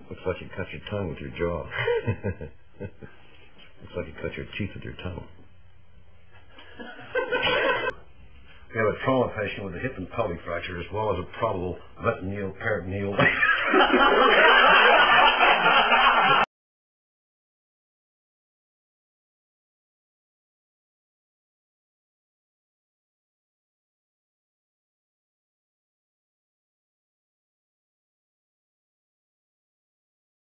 Looks like you cut your tongue with your jaw. Looks like you cut your teeth with your tongue. We have a trauma patient with a hip and pelvic fracture as well as a probable ventral peritoneal